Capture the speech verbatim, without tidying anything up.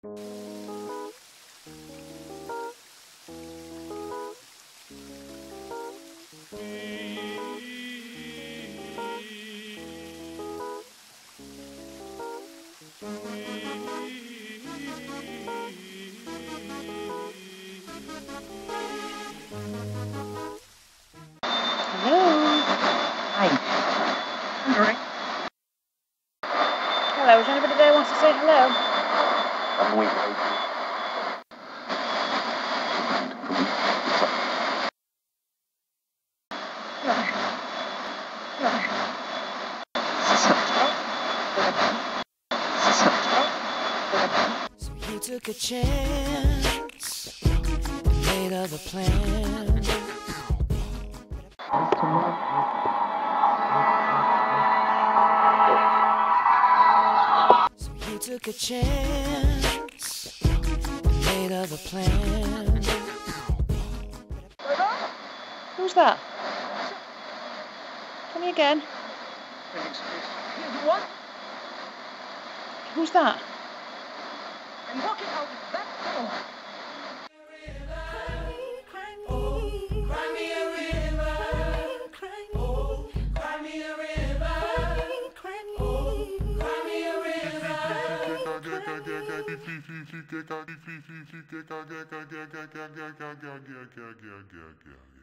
Hello, is anybody there who wants to say hello? I'm waiting. So you took a chance, made of a plan. So you took a chance, made of a plan. Who's that? Tell me again. What? Who's that? I'm walking out that door. Cry me a river.